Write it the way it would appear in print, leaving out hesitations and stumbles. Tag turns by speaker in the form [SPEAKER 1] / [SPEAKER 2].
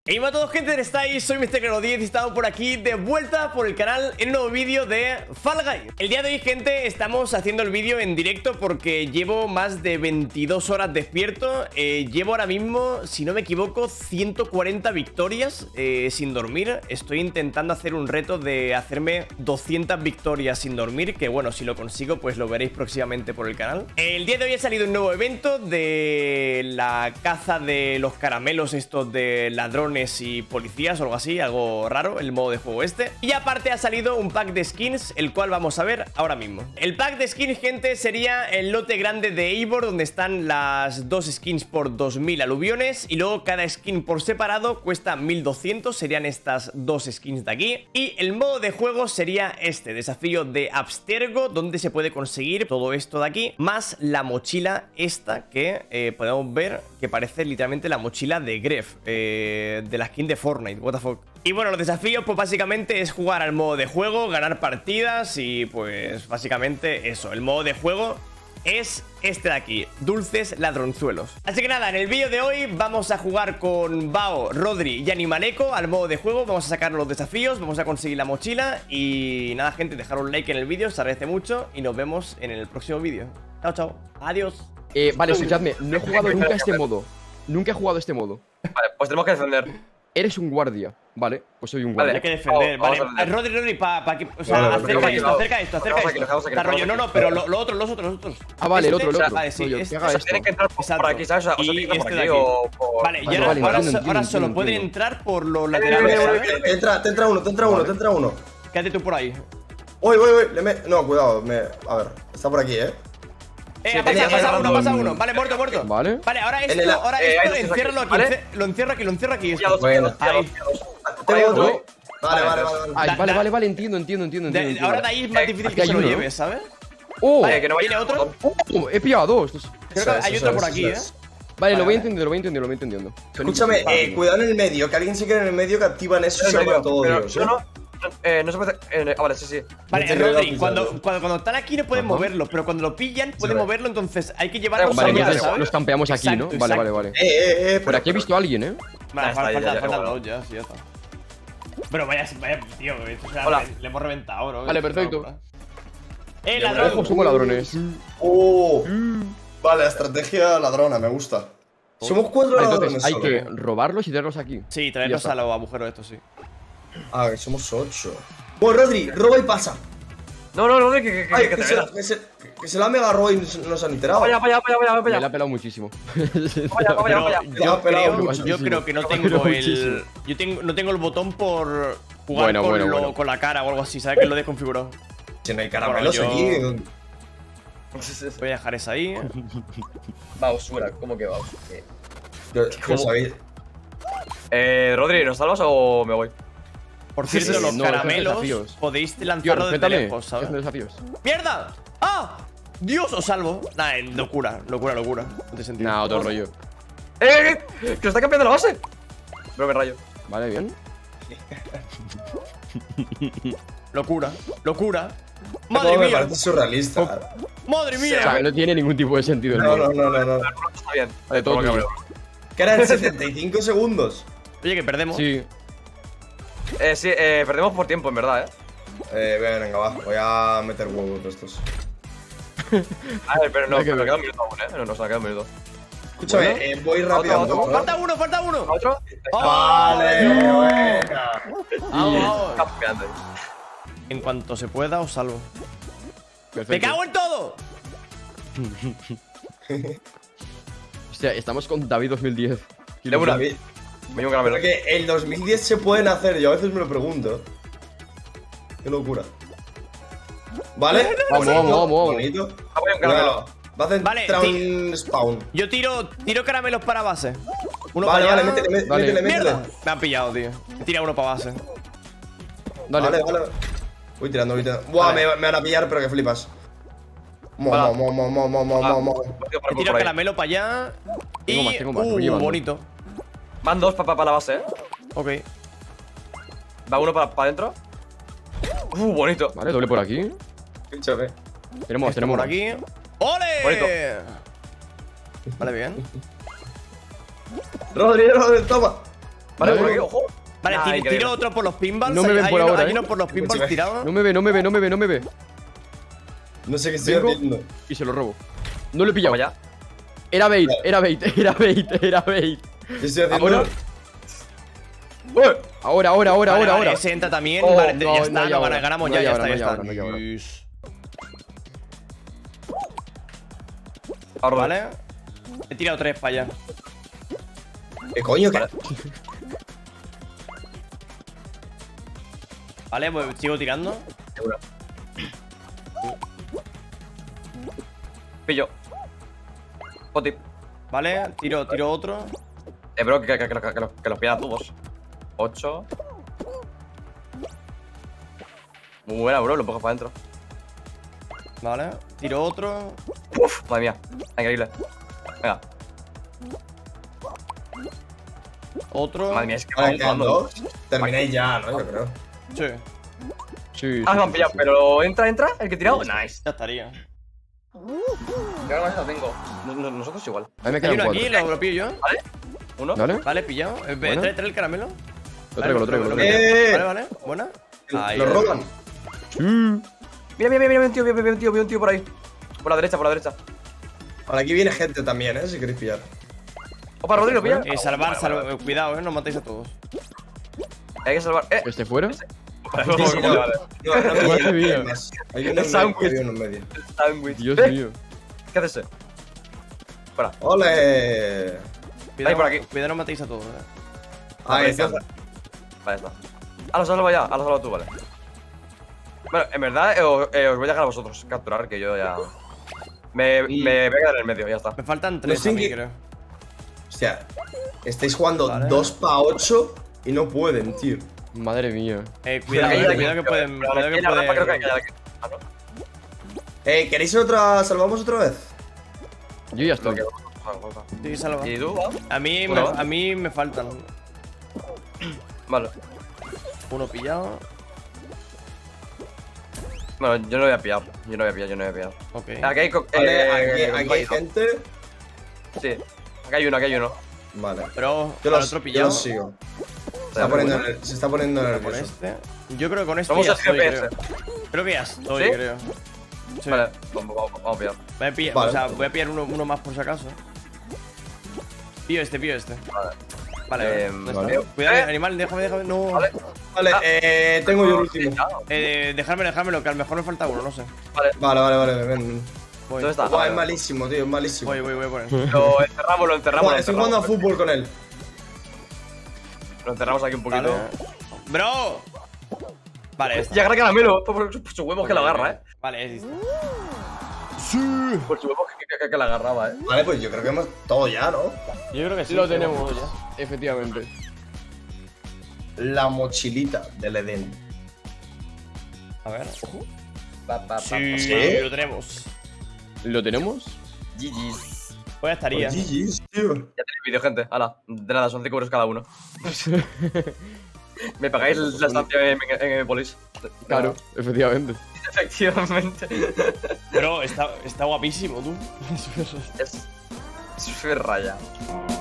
[SPEAKER 1] Hey, hola a todos, gente, ¿dónde estáis? Soy MrClero10 y estamos por aquí de vuelta por el canal en un nuevo vídeo de Fall Guys. El día de hoy, gente, estamos haciendo el vídeo en directo porque llevo más de 22 horas despierto. Llevo ahora mismo, si no me equivoco, 140 victorias sin dormir. Estoy intentando hacer un reto de hacerme 200 victorias sin dormir, que bueno, si lo consigo, pues lo veréis próximamente por el canal. El día de hoy ha salido un nuevo evento de la caza de los caramelos estos de ladrones y policías o algo así, algo raro, el modo de juego este. Y aparte ha salido un pack de skins, el cual vamos a ver ahora mismo. El pack de skins, gente, sería el lote grande de Eivor, donde están las dos skins por 2000 aluviones. Y luego cada skin por separado cuesta 1200, serían estas dos skins de aquí. Y el modo de juego sería este, desafío de Abstergo, donde se puede conseguir todo esto de aquí, más la mochila esta que podemos ver que parece literalmente la mochila de Gref, de la skin de Fortnite, what the fuck. Y bueno, los desafíos pues básicamente es jugar al modo de juego, ganar partidas y pues básicamente eso. El modo de juego es este de aquí, dulces ladronzuelos. Así que nada, en el vídeo de hoy vamos a jugar con Bao, Rodri y Animaleco al modo de juego. Vamos a sacar los desafíos, vamos a conseguir la mochila. Y nada, gente, dejar un like en el vídeo, se agradece mucho. Y nos vemos en el próximo vídeo. Chao, chao, adiós.
[SPEAKER 2] Vale, escuchadme, no he jugado nunca este modo. Nunca he jugado este modo.
[SPEAKER 3] Vale, pues tenemos que defender.
[SPEAKER 2] Eres un guardia, vale, pues soy un guardia.
[SPEAKER 1] Hay que defender, vale. Rodri, Rodri, o sea, acerca esto. Está rollo, no, pero los otros.
[SPEAKER 2] Ah, vale, el otro.
[SPEAKER 1] Vale, sí,
[SPEAKER 3] tienen que entrar por aquí, ¿sabes? O sea, tienen que por aquí o por...
[SPEAKER 1] Vale, y ahora solo pueden entrar por los laterales, ¿sabes?
[SPEAKER 4] Te entra uno.
[SPEAKER 1] Quédate tú por ahí.
[SPEAKER 4] Uy, no, cuidado, a ver, está por aquí,
[SPEAKER 1] Pasa uno. Vale, muerto.
[SPEAKER 2] Vale.
[SPEAKER 1] Vale, ahora esto, enciérralo aquí. Lo encierro aquí.
[SPEAKER 4] Bueno,
[SPEAKER 1] ahí.
[SPEAKER 4] Tengo otro.
[SPEAKER 2] Vale, entiendo.
[SPEAKER 1] Ahora de ahí es más difícil que se lo lleves, ¿sabes?
[SPEAKER 2] ¡Oh!
[SPEAKER 3] Vale, que no
[SPEAKER 1] ¿Tiene otro?
[SPEAKER 2] He pillado dos.
[SPEAKER 1] Creo que hay otro por aquí,
[SPEAKER 2] Vale, lo voy entendiendo.
[SPEAKER 4] Escúchame, cuidado en el medio, que alguien se quede en el medio, que activan eso y se van todos.
[SPEAKER 3] No se puede... vale, sí.
[SPEAKER 1] Vale, Rodri, cuando están aquí no pueden moverlo, pero cuando lo pillan pueden moverlo, entonces hay que llevarlos allá, ¿sabes?
[SPEAKER 2] Los campeamos aquí, ¿no? Vale.
[SPEAKER 4] Por
[SPEAKER 2] aquí he visto a alguien,
[SPEAKER 1] Vale, faltan dos ya, sí, ya está. Pero vaya, tío, le hemos reventado, ¿no?
[SPEAKER 2] Vale, perfecto.
[SPEAKER 1] Ladrón.
[SPEAKER 2] Ojo, somos ladrones.
[SPEAKER 4] Vale, estrategia ladrona, me gusta. Somos 4 ladrones.
[SPEAKER 2] Entonces hay que robarlos y traerlos aquí.
[SPEAKER 1] Sí, traerlos a los agujeros estos, sí.
[SPEAKER 4] Ah, que somos 8. Bueno, Rodri, roba y pasa.
[SPEAKER 3] No, que
[SPEAKER 4] se la mega roba y no se han enterado.
[SPEAKER 3] Vaya.
[SPEAKER 2] Me la ha pelado muchísimo.
[SPEAKER 3] Vaya.
[SPEAKER 1] Yo creo que no tengo el... no tengo el botón por jugar con la cara o algo así, ¿sabes? Que lo desconfiguró.
[SPEAKER 4] Si no hay caramelos aquí.
[SPEAKER 1] Voy a dejar esa ahí.
[SPEAKER 3] Bausura, ¿cómo que Baus?
[SPEAKER 4] Yo sabía.
[SPEAKER 3] Rodri, ¿nos salvas o me voy?
[SPEAKER 1] Por cierto, los caramelos podéis lanzarlo desde lejos, ¿sabes?
[SPEAKER 2] Desafíos.
[SPEAKER 1] ¡Mierda! ¡Ah! ¡Dios, os salvo! Nah, locura. No te sentido.
[SPEAKER 2] Nah, otro rollo.
[SPEAKER 3] ¡Que lo está cambiando la base! Bro, me rayo.
[SPEAKER 2] Vale, bien.
[SPEAKER 1] Locura.
[SPEAKER 4] Madre mía. Me parece surrealista.
[SPEAKER 1] Madre mía.
[SPEAKER 2] O sea, no tiene ningún tipo de sentido.
[SPEAKER 4] No.
[SPEAKER 3] Está bien.
[SPEAKER 2] De todo.
[SPEAKER 4] Que eran 75 segundos.
[SPEAKER 1] Oye, que perdemos.
[SPEAKER 2] Sí.
[SPEAKER 3] Sí, perdemos por tiempo, en verdad,
[SPEAKER 4] Venga, va. Voy a meter huevos de estos.
[SPEAKER 3] A ver, pero no, queda un minuto aún, No nos ha quedado un minuto.
[SPEAKER 4] Escúchame, voy rápido.
[SPEAKER 1] Falta uno.
[SPEAKER 3] ¿Otro?
[SPEAKER 4] Vale,
[SPEAKER 1] Vamos.
[SPEAKER 3] Campeando.
[SPEAKER 1] En cuanto se pueda, os salvo.
[SPEAKER 2] Perfecto.
[SPEAKER 1] ¡Me cago en todo!
[SPEAKER 2] Hostia, estamos con David 2010.
[SPEAKER 4] David. Porque el 2010 se pueden hacer, yo a veces me lo pregunto. Qué locura. ¿Vale?
[SPEAKER 2] Vamos.
[SPEAKER 4] Bonito. Va a entrar un spawn.
[SPEAKER 1] Yo tiro caramelos para base. Uno
[SPEAKER 4] vale,
[SPEAKER 1] para
[SPEAKER 4] métele.
[SPEAKER 1] ¡Mierda! Me han pillado, tío. Tira uno para base.
[SPEAKER 4] Vale. Voy tirando. Buah, me van a pillar, pero que flipas.
[SPEAKER 1] He tirado caramelo para allá.
[SPEAKER 2] Tengo más.
[SPEAKER 1] Bonito.
[SPEAKER 3] Van dos para la base,
[SPEAKER 1] Ok.
[SPEAKER 3] Va uno para adentro. Bonito.
[SPEAKER 2] Vale, doble por aquí.
[SPEAKER 4] Escúchame.
[SPEAKER 2] Tenemos
[SPEAKER 1] por aquí. ¡Ole!
[SPEAKER 3] Bonito.
[SPEAKER 1] Vale, bien.
[SPEAKER 4] Rodri, toma.
[SPEAKER 3] Vale, por aquí, ojo.
[SPEAKER 1] Vale, tiro otro por los pinballs.
[SPEAKER 2] No me ven por ahora,
[SPEAKER 1] Hay uno por los pinballs tirado.
[SPEAKER 2] No me ve.
[SPEAKER 4] No sé qué estoy haciendo.
[SPEAKER 2] Y se lo robo. No lo he pillado.
[SPEAKER 3] Ya.
[SPEAKER 2] Era bait.
[SPEAKER 4] ¿Qué estoy haciendo?
[SPEAKER 2] Ahora.
[SPEAKER 1] Ese entra también.
[SPEAKER 2] Oh,
[SPEAKER 1] Vale,
[SPEAKER 2] no,
[SPEAKER 1] ya está,
[SPEAKER 2] no,
[SPEAKER 1] ganamos
[SPEAKER 2] no,
[SPEAKER 1] ya
[SPEAKER 2] ya
[SPEAKER 1] está.
[SPEAKER 2] no hay ahora.
[SPEAKER 1] Vale. He tirado 3 para allá.
[SPEAKER 4] ¿Qué coño?
[SPEAKER 1] Vale, pues sigo tirando.
[SPEAKER 3] Seguro. Pillo. Potip.
[SPEAKER 1] Vale, tiro otro.
[SPEAKER 3] Bro, que los pillan todos. 8. Muy buena, bro, lo pongo para adentro.
[SPEAKER 1] Vale, tiro otro.
[SPEAKER 3] Uf, madre mía, increíble. Venga.
[SPEAKER 1] Otro.
[SPEAKER 3] Madre mía, es que
[SPEAKER 4] Vale,
[SPEAKER 3] vamos
[SPEAKER 4] quedan
[SPEAKER 3] jugando.
[SPEAKER 4] 2. Termináis ya, ¿no? Yo creo.
[SPEAKER 1] Sí,
[SPEAKER 3] Ah, me han pillado, pero entra, el que he tirado. Nice.
[SPEAKER 1] ya estaría.
[SPEAKER 3] Yo ahora más tengo. Nosotros igual.
[SPEAKER 2] A mí me
[SPEAKER 1] Hay
[SPEAKER 2] quedan
[SPEAKER 1] uno
[SPEAKER 2] 4.
[SPEAKER 1] aquí, lo pillo yo.
[SPEAKER 3] Uno.
[SPEAKER 2] ¿Vale?
[SPEAKER 1] Vale, pillado.
[SPEAKER 2] Bueno.
[SPEAKER 1] Trae el caramelo.
[SPEAKER 2] Lo traigo.
[SPEAKER 1] Vale. Buena. Ahí.
[SPEAKER 4] ¿Lo roban?
[SPEAKER 3] Mira, un tío por ahí. Por la derecha.
[SPEAKER 4] Vale, aquí viene gente también, si queréis pillar.
[SPEAKER 3] Opa, Rodrigo, pilla.
[SPEAKER 1] Salvar. Cuidado, no matéis a todos.
[SPEAKER 3] Hay que salvar.
[SPEAKER 2] ¿Este fuera?
[SPEAKER 3] Vale.
[SPEAKER 4] Sí, no. No,
[SPEAKER 2] Madre mía.
[SPEAKER 4] hay más. Hay uno
[SPEAKER 3] El
[SPEAKER 4] en
[SPEAKER 3] sándwich.
[SPEAKER 4] medio, hay uno en medio.
[SPEAKER 3] Sándwich.
[SPEAKER 2] Dios mío.
[SPEAKER 3] ¿Qué haces? Fuera.
[SPEAKER 4] ¡Ole!
[SPEAKER 1] Cuidado,
[SPEAKER 3] por aquí.
[SPEAKER 1] Cuidado, no matéis a todos.
[SPEAKER 4] Ahí está.
[SPEAKER 3] Vale, está. Lo salvo ya. Lo salvo tú, vale. Bueno, en verdad, os voy a dejar a vosotros capturar, que yo ya. Me voy a quedar en el medio, ya está.
[SPEAKER 1] Me faltan
[SPEAKER 4] No
[SPEAKER 1] 3
[SPEAKER 4] sé
[SPEAKER 1] a mí,
[SPEAKER 4] qué-
[SPEAKER 1] creo.
[SPEAKER 4] Hostia, estáis jugando
[SPEAKER 1] Vale.
[SPEAKER 4] 2 para 8 y no pueden, tío.
[SPEAKER 2] Madre mía.
[SPEAKER 1] Cuidado,
[SPEAKER 3] Aquí,
[SPEAKER 1] cuidado que pueden.
[SPEAKER 3] Pero
[SPEAKER 1] Cuidado que
[SPEAKER 3] aquí la rampa creo que
[SPEAKER 1] pueden.
[SPEAKER 3] hay aquí. Ah, ¿no?
[SPEAKER 4] ¿Queréis otra? ¿Salvamos otra vez?
[SPEAKER 2] Yo ya estoy.
[SPEAKER 1] Sí, salva.
[SPEAKER 3] ¿Y tú?
[SPEAKER 1] A mí me faltan.
[SPEAKER 3] Vale.
[SPEAKER 1] Uno pillado.
[SPEAKER 3] Bueno, yo no voy a pillar.
[SPEAKER 1] Ok.
[SPEAKER 3] Aquí hay.
[SPEAKER 4] Vale, aquí hay gente.
[SPEAKER 3] Sí. Aquí hay uno.
[SPEAKER 4] Vale.
[SPEAKER 1] Pero
[SPEAKER 4] Yo
[SPEAKER 1] al
[SPEAKER 4] los,
[SPEAKER 1] otro
[SPEAKER 4] yo
[SPEAKER 1] pillado.
[SPEAKER 4] los sigo. Se está poniendo
[SPEAKER 1] Con
[SPEAKER 4] nervioso.
[SPEAKER 1] este. Yo creo que con este
[SPEAKER 3] Vamos
[SPEAKER 1] ya
[SPEAKER 3] al
[SPEAKER 1] estoy,
[SPEAKER 3] GPS.
[SPEAKER 1] creo que ya estoy,
[SPEAKER 3] ¿Sí?
[SPEAKER 1] creo. Sí.
[SPEAKER 3] Vale, vamos a pillar.
[SPEAKER 1] Voy a pillar,
[SPEAKER 4] Vale.
[SPEAKER 1] o sea, voy a pillar uno más por si acaso. Pillo este. Vale, ¿dónde está?
[SPEAKER 3] vale.
[SPEAKER 1] Cuidado, animal, déjame. No.
[SPEAKER 3] Vale.
[SPEAKER 4] Vale, tengo yo el último.
[SPEAKER 1] Dejármelo, que a lo mejor me falta uno, no sé.
[SPEAKER 4] Vale, ven.
[SPEAKER 1] Voy.
[SPEAKER 3] ¿Dónde está?
[SPEAKER 4] Buah, es malísimo, tío, es malísimo.
[SPEAKER 1] Voy a poner.
[SPEAKER 3] Lo enterramos.
[SPEAKER 4] Buah, estoy jugando a fútbol con él.
[SPEAKER 3] Lo enterramos aquí un poquito.
[SPEAKER 1] Vale. ¡Bro! Vale, está.
[SPEAKER 3] Y agarra caramelo. Por su huevo que la agarra,
[SPEAKER 1] Vale, es listo.
[SPEAKER 3] Por su huevo que la agarraba,
[SPEAKER 4] Vale, pues yo creo que hemos todo ya, ¿no?
[SPEAKER 1] Yo creo que sí.
[SPEAKER 2] Lo tenemos ya. Efectivamente.
[SPEAKER 4] La mochilita del Edén.
[SPEAKER 1] A ver.
[SPEAKER 3] Sí.
[SPEAKER 1] Sí, lo tenemos.
[SPEAKER 2] ¿Lo tenemos?
[SPEAKER 3] GG's.
[SPEAKER 1] Pues ya estaría.
[SPEAKER 4] GG's, tío.
[SPEAKER 3] Ya tenéis vídeo, gente. Hala, de nada, son 5 euros cada uno. Me pagáis la estancia en Polis.
[SPEAKER 2] Claro, efectivamente.
[SPEAKER 3] Efectivamente.
[SPEAKER 1] Pero está guapísimo, tú.
[SPEAKER 3] Es raya.